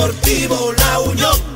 Deportivo La Unión.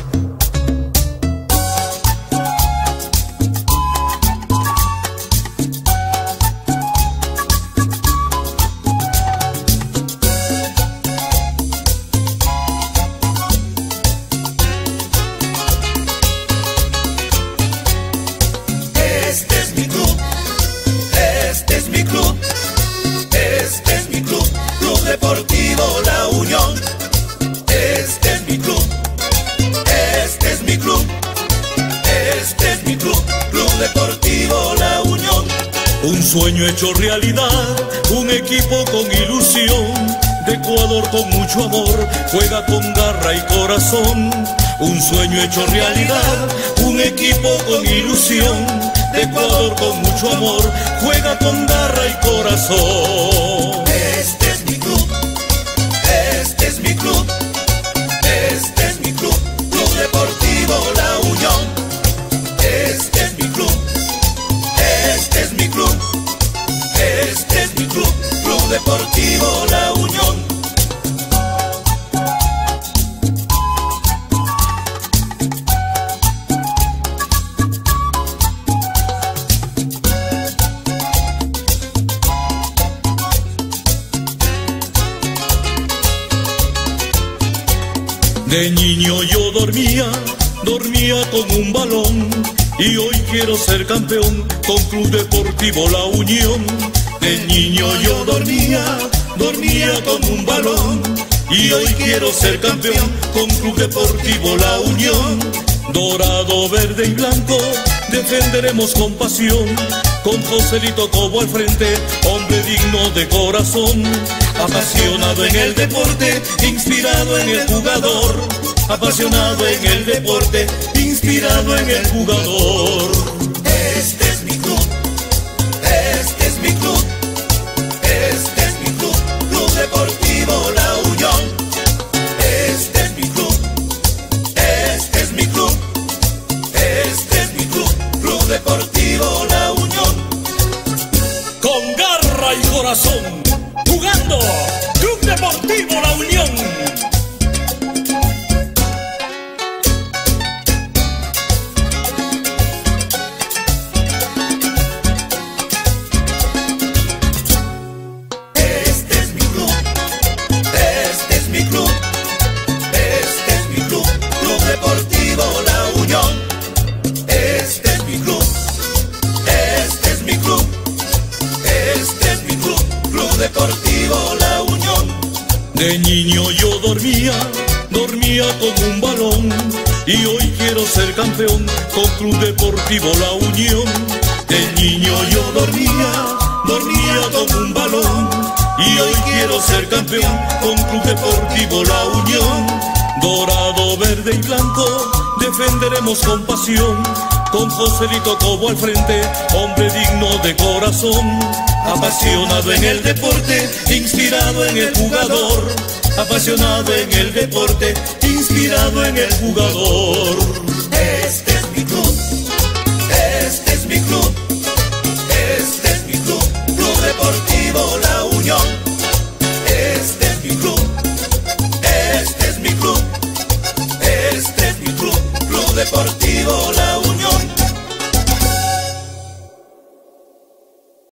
Este es mi club, este es mi club, este es mi club, Club Deportivo La Unión. Este es mi club, este es mi club, este es mi club, Club Deportivo La Unión. Un sueño hecho realidad, un equipo con ilusión, de Ecuador con mucho amor, juega con garra y corazón. Un sueño hecho realidad, un equipo con ilusión, de Ecuador con mucho amor, juega con garra y corazón. Este es mi club, este es mi club, este es mi club, Club Deportivo La Unión. Este es mi club, este es mi club, este es mi club, Club Deportivo La Unión. De niño yo dormía con un balón, y hoy quiero ser campeón con Club Deportivo La Unión. De niño yo dormía con un balón, y hoy quiero ser campeón con Club Deportivo La Unión. Dorado, verde y blanco defenderemos con pasión, con Joselito Cobo al frente, hombre digno de corazón. Apasionado en el deporte, inspirado en el jugador. Apasionado en el deporte, inspirado en el jugador. Este es mi club, este es mi club, este es mi club, Club Deportivo La Unión. Este es mi club, este es mi club, este es mi club, Club Deportivo La Unión. Con garra y corazón, jugando Club Deportivo La Unión. Este es mi club, este es mi club, este es mi club, Club Deportivo La Unión. Este es mi club, este es mi club, este es mi club, Club Deportivo La Unión. De niño yo dormía con un balón, y hoy quiero ser campeón con Club Deportivo La Unión. De niño yo dormía con un balón, y hoy quiero ser campeón con Club Deportivo La Unión. Dorado, verde y blanco defenderemos con pasión, con Joselito Cobo al frente, hombre digno de corazón. Apasionado en el deporte, inspirado en el jugador. Apasionado en el deporte, inspirado en el jugador.